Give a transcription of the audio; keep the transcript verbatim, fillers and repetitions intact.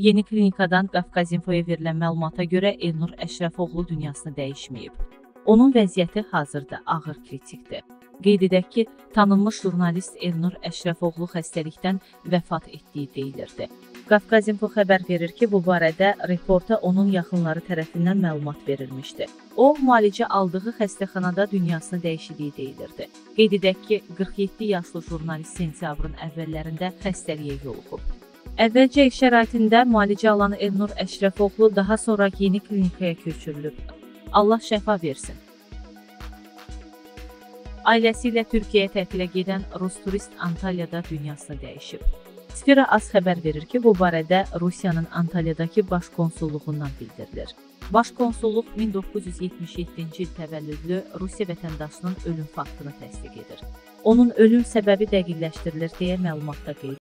Yeni klinikadan Qafqazinfoya verilən məlumata görə Elnur Əşrəfoğlu dünyasını dəyişməyib. Onun vəziyyəti hazırda ağır kritikdir. Qeyd edək ki, tanınmış jurnalist Elnur Əşrəfoğlu xəstəlikdən vəfat etdiyi deyilirdi. Qafqazinfo xəbər verir ki, bu barədə reporta onun yaxınları tərəfindən məlumat verilmişdi. O, müalicə aldığı xəstəxanada dünyasını dəyişdiyi deyilirdi. Qeyd edək ki, qırx yeddi yaşlı jurnalist sentyabrın əvvəllərində xəstəliyə yoluxub. Əvvəlcə ev şəraitində müalicə alan Elnur Əşrəfoğlu daha sonra yeni klinikaya köçürülüb. Allah şəfa versin. Ailəsi ilə Türkiyəyə tətilə gedən Rus turist Antalyada dünyasını dəyişib. Sfera A Z xəbər verir ki, bu barədə Rusiyanın Antalyadakı baş konsulluğundan bildirilir. Baş konsulluq min doqquz yüz yetmiş yeddinci il təvəllüdlü Rusiya vətəndaşının ölüm faktını təsdiq edir. Onun ölüm səbəbi dəqiqləşdirilir deyə məlumatda qeyd edilir.